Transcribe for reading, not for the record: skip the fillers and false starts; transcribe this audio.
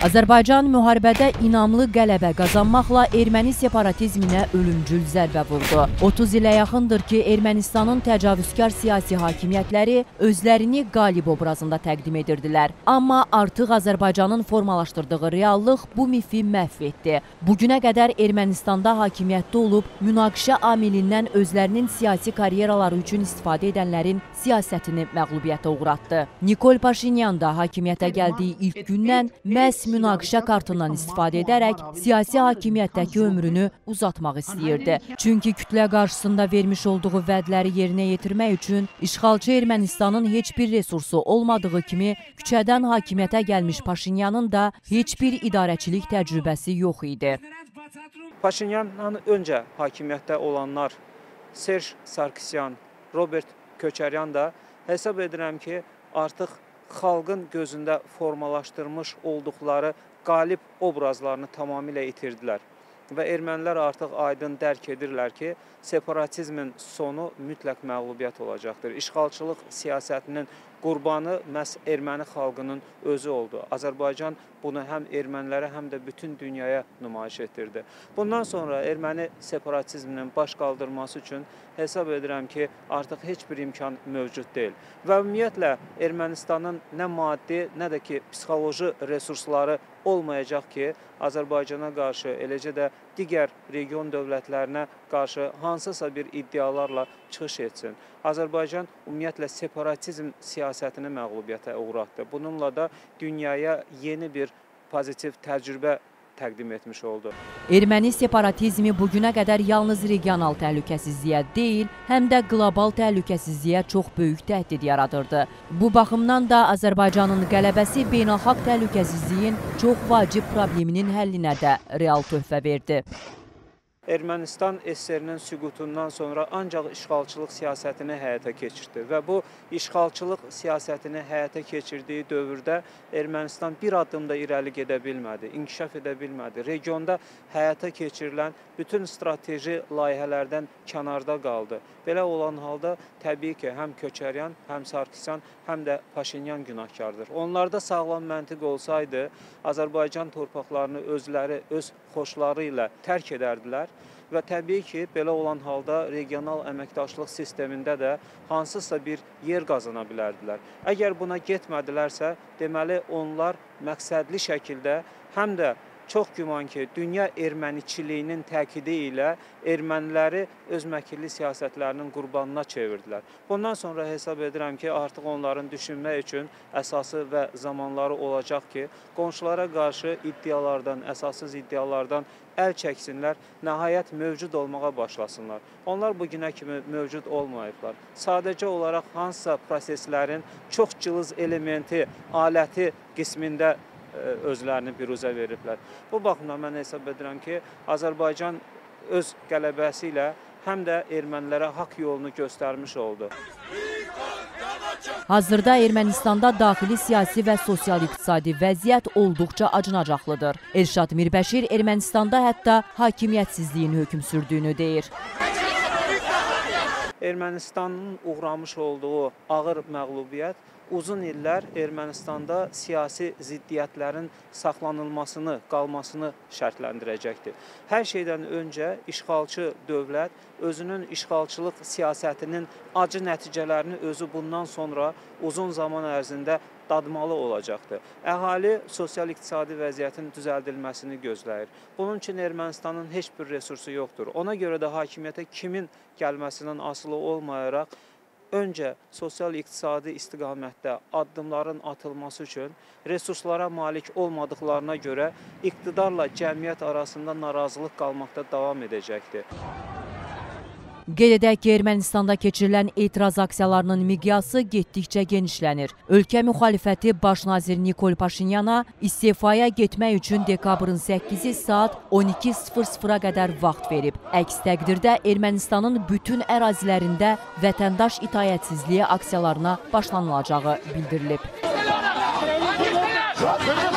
Azərbaycan müharibədə inamlı qələbə qazanmaqla erməni separatizminə ölümcül zərbə vurdu. 30 ilə yaxındır ki, Ermənistanın təcavüzkar siyasi hakimiyyətləri özlərini qalib obrazında təqdim edirdilər. Amma artıq Azərbaycanın formalaşdırdığı reallıq bu mifi məhv etdi. Bugünə qədər Ermənistanda hakimiyyətdə olub, münaqişə amilindən özlərinin siyasi karyeraları üçün istifadə edənlərin siyasətini məğlubiyyətə uğratdı. Nikol Paşinyan da hakimiyyətə gəldiyi ilk gündən məhz münaqişə kartından istifadə edərək siyasi hakimiyyətdəki ömrünü uzatmaq istəyirdi. Çünki kütlə qarşısında vermiş olduğu vədləri yerinə yetirmək üçün işğalçı Ermənistanın heç bir resursu olmadığı kimi küçədən hakimiyyətə gəlmiş Paşinyanın da heç bir idarəçilik təcrübəsi yox idi. Paşinyandan öncə hakimiyyətdə olanlar Serj Sarkisyan, Robert Köçəryan da hesab edirəm ki, artıq xalqın gözündə formalaşdırmış olduqları qalib obrazlarını tamamilə itirdilər. Və ermənilər artıq aydın dərk edirlər ki, separatizmin sonu mütləq məğlubiyyət olacaqdır. İşğalçılıq siyasətinin qurbanı məhz erməni xalqının özü oldu. Azərbaycan bunu həm ermənilərə, həm də bütün dünyaya nümayiş etdirdi. Bundan sonra erməni separatizminin baş qaldırması üçün hesab edirəm ki, artıq heç bir imkan mövcud deyil. Və ümumiyyətlə, Ermənistanın nə maddi, nə də ki, psixoloji resursları olmayacaq ki, Azərbaycana qarşı, eləcə də digər region dövlətlərinə qarşı hansısa bir iddialarla çıxış etsin. Azərbaycan ümumiyyətlə separatizm siyasətini məğlubiyyətə uğratdı. Bununla da dünyaya yeni bir pozitiv təcrübə təqdim etmiş oldu. Erməni separatizmi bugünə qədər yalnız regional təhlükəsizliyə deyil, həm də qlobal təhlükəsizliyə çox böyük təhdid yaradırdı. Bu baxımdan da Azərbaycanın qələbəsi beynəlxalq təhlükəsizliyin çox vacib probleminin həllinə də real töhfə verdi. Ermənistan SSR-nin süqutundan sonra ancaq işğalçılıq siyasətini həyata keçirdi və bu işğalçılıq siyasətini həyata keçirdiyi dövrdə Ermənistan bir addım da irəli gedə bilmədi, inkişaf edə bilmədi. Regionda həyata keçirilən bütün strateji layihələrdən kənarda qaldı. Belə olan halda təbii ki, həm Köçəryan, həm Sarkisyan, həm də Paşinyan günahkardır. Onlarda sağlam məntiq olsaydı, Azərbaycan torpaqlarını özləri öz xoşları ilə tərk edərdilər. Və təbii ki, belə olan halda regional əməkdaşlıq sistemində də hansısa bir yer qazana bilərdilər. Əgər buna getmədilərsə, deməli onlar məqsədli şəkildə həm də çox güman ki, dünya erməniçiliyinin təkidi ilə erməniləri öz məkirli siyasətlərinin qurbanına çevirdilər. Bundan sonra hesab edirəm ki, artıq onların düşünmək üçün əsası və zamanları olacaq ki, qonşulara qarşı iddialardan, əsassız iddialardan əl çəksinlər, nəhayət mövcud olmağa başlasınlar. Onlar bugünə kimi mövcud olmayıblar. Sadəcə olaraq hansısa proseslərin çox cılız elementi, aləti qismində özlərini biruzə veriblər. Bu baxımdan mən hesab edirəm ki, Azərbaycan öz qələbəsi ilə həm də ermənilərə haqq yolunu göstərmiş oldu. Hazırda Ermənistanda daxili siyasi və sosial-iqtisadi vəziyyət olduqca acınacaqlıdır. Elşad Mirbəşir Ermənistanda hətta hakimiyyətsizliyin hökm sürdüyünü deyir. Ermənistanın uğramış olduğu ağır məğlubiyyət uzun illər Ermənistanda siyasi ziddiyyətlərin saxlanılmasını, qalmasını şərtləndirəcəkdir. Hər şeydən öncə işğalçı dövlət özünün işğalçılıq siyasətinin acı nəticələrini özü bundan sonra uzun zaman ərzində dadmalı olacaqdır. Əhali sosial-iqtisadi vəziyyətin düzəldilməsini gözləyir. Bunun üçün Ermənistanın heç bir resursu yoxdur. Ona görə də hakimiyyətə kimin gəlməsindən asılı olmayaraq, öncə sosial-iqtisadi istiqamətdə addımların atılması üçün resurslara malik olmadıqlarına görə iqtidarla cəmiyyət arasında narazılıq qalmaqda davam edəcəkdir. Qeyd edək ki, Ermənistanda keçirilən etiraz aksiyalarının miqyası getdikcə genişlənir. Ölkə müxalifəti baş nazir Nikol Paşinyana istifaya getmək üçün dekabrın 8-i saat 12:00-a qədər vaxt verib. Əks təqdirdə Ermənistanın bütün ərazilərində vətəndaş itaətsizliyi aksiyalarına başlanılacağı bildirilib.